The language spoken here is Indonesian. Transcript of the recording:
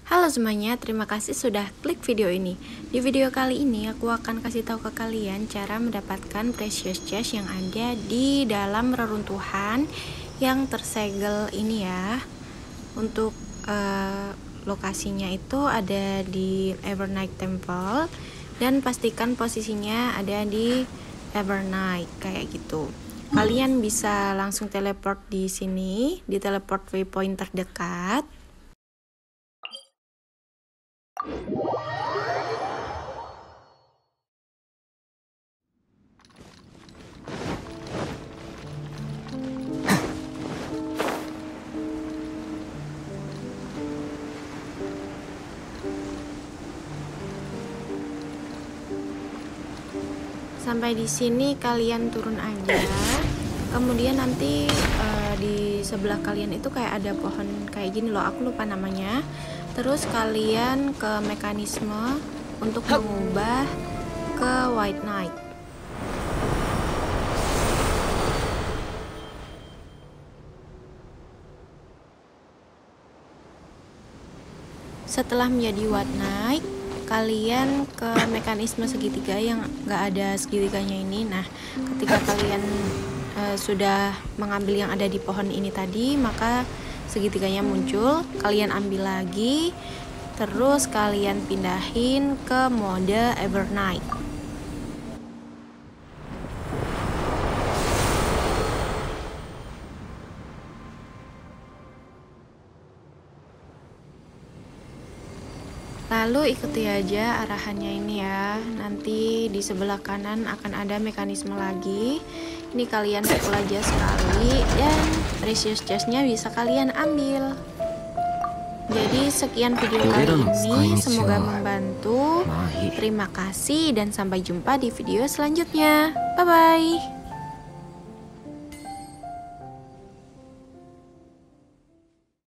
Halo semuanya, terima kasih sudah klik video ini. Di video kali ini aku akan kasih tahu ke kalian cara mendapatkan precious chest yang ada di dalam reruntuhan yang tersegel ini ya. Untuk lokasinya itu ada di Evernight Temple dan pastikan posisinya ada di Evernight kayak gitu. Kalian bisa langsung teleport di sini, di teleport waypoint terdekat. Sampai di sini kalian turun aja. Kemudian nanti di sebelah kalian itu kayak ada pohon kayak gini loh, aku lupa namanya. Terus kalian ke mekanisme untuk mengubah ke White Knight. Setelah menjadi White Knight, kalian ke mekanisme segitiga yang gak ada segitiganya ini. Nah, ketika kalian sudah mengambil yang ada di pohon ini tadi, maka segitiganya muncul. Kalian ambil lagi, terus kalian pindahin ke mode Evernight. Lalu ikuti aja arahannya ini ya. Nanti di sebelah kanan akan ada mekanisme lagi. Ini kalian pukul aja sekali dan precious chestnya bisa kalian ambil. Jadi sekian video kali ini, semoga membantu. Terima kasih dan sampai jumpa di video selanjutnya. Bye bye.